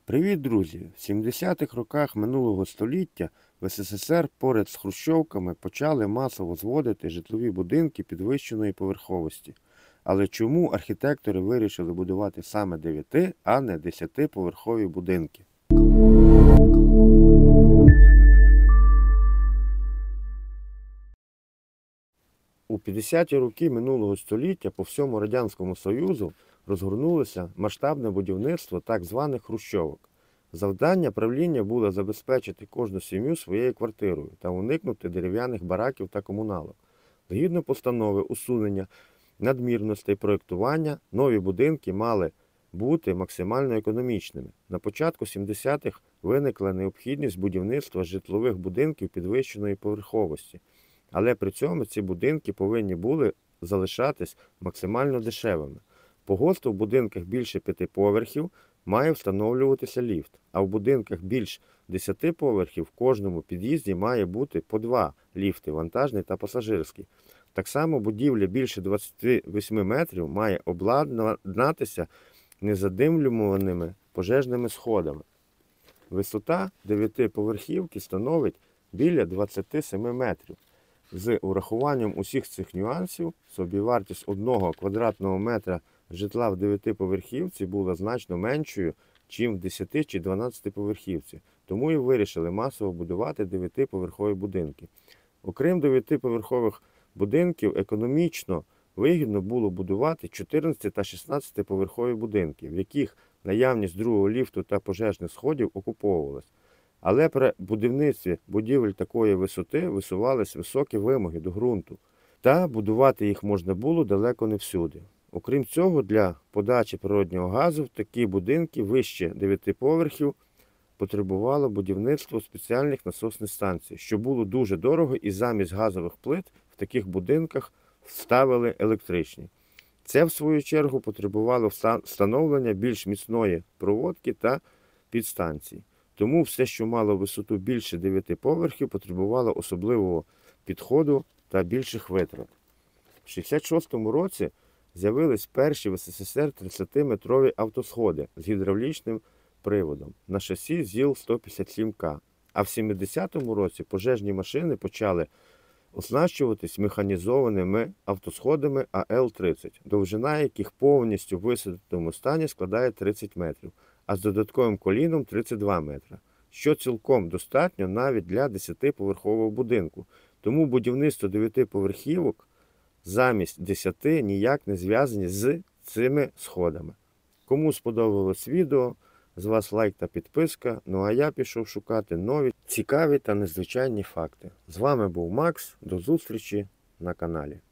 Привіт, друзі! В 70-х роках минулого століття в СССР поряд з хрущовками почали масово зводити житлові будинки підвищеної поверховості. Але чому архітектори вирішили будувати саме 9, а не 10-поверхові будинки? У 50-ті роки минулого століття по всьому Радянському Союзу розгорнулося масштабне будівництво так званих хрущовок. Завдання правління було забезпечити кожну сім'ю своєю квартирою та уникнути дерев'яних бараків та комуналок. Згідно постанови усунення надмірностей проєктування, нові будинки мали бути максимально економічними. На початку 70-х виникла необхідність будівництва житлових будинків підвищеної поверховості. Але при цьому ці будинки повинні були залишатись максимально дешевими. По ГОСТу в будинках більше 5 поверхів має встановлюватися ліфт, а в будинках більш 10 поверхів в кожному під'їзді має бути по 2 ліфти – вантажний та пасажирський. Так само будівля більше 28 метрів має обладнатися незадимлюваними пожежними сходами. Висота 9-поверхівки становить біля 27 метрів. З урахуванням усіх цих нюансів, собівартість 1 квадратного метра житла в 9-поверхівці була значно меншою, ніж в 10 чи 12-поверхівці. Тому і вирішили масово будувати 9-поверхові будинки. Окрім 9-поверхових будинків, економічно вигідно було будувати 14 та 16-поверхові будинки, в яких наявність другого ліфту та пожежних сходів окуповувалась. Але при будівництві будівель такої висоти висувались високі вимоги до ґрунту, та будувати їх можна було далеко не всюди. Окрім цього, для подачі природнього газу в такі будинки вище 9 поверхів потребувало будівництво спеціальних насосних станцій, що було дуже дорого, і замість газових плит в таких будинках вставили електричні. Це, в свою чергу, потребувало встановлення більш міцної проводки та підстанцій. Тому все, що мало висоту більше 9 поверхів, потребувало особливого підходу та більших витрат. В 1966 році з'явились перші в СССР 30-метрові автосходи з гідравлічним приводом на шасі ЗІЛ-157К. А в 70-му році пожежні машини почали оснащуватись механізованими автосходами АЛ-30, довжина яких повністю в висаденому стані складає 30 метрів, а з додатковим коліном 32 метри, що цілком достатньо навіть для 10-поверхового будинку. Тому будівництво 9-поверхівок замість 10 ніяк не зв'язані з цими сходами. Кому сподобалось відео, з вас лайк та підписка, ну а я пішов шукати нові, цікаві та незвичайні факти. З вами був Макс, до зустрічі на каналі.